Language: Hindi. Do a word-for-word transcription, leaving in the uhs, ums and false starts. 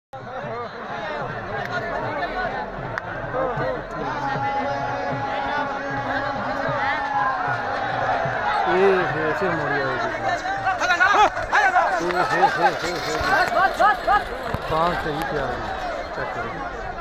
फिर मोड़ी आएगी पाँच सही प्यार चेक करें।